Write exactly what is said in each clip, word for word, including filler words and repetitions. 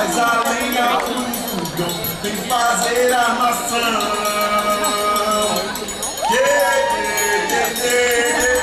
Traz a lenha pro fogão, vem fazer armação. Yeah, yeah, yeah, yeah.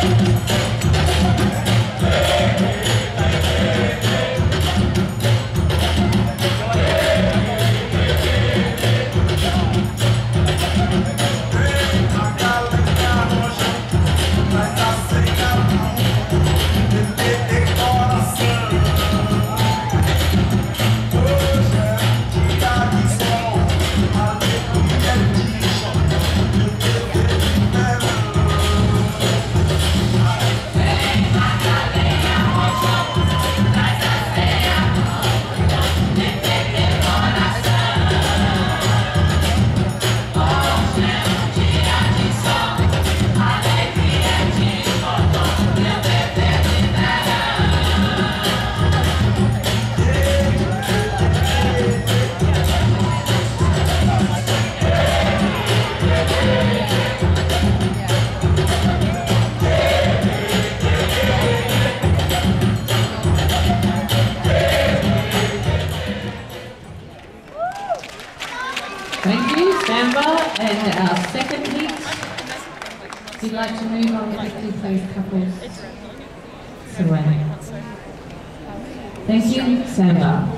Thank you, Samba. And our second heat, if you'd like to move on quickly, please, couples. Away. Thank you, Samba.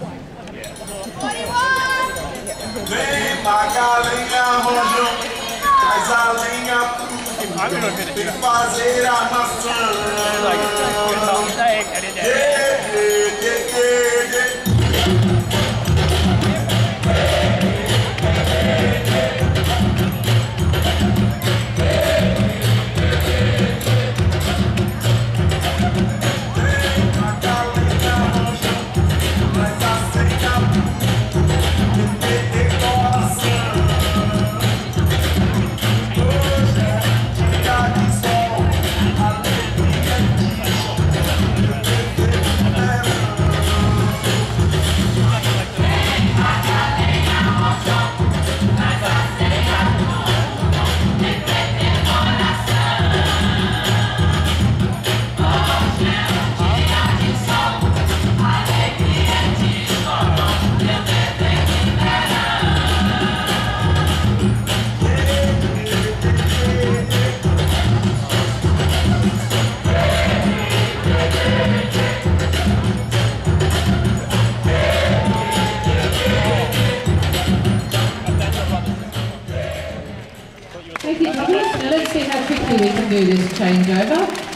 Vem pagar a lenha, rojão, traz a lenha pro fogão, vem fazer armação. Yeah, yeah, yeah, yeah, yeah. Thank you, Thomas. Now let's see how quickly we can do this changeover.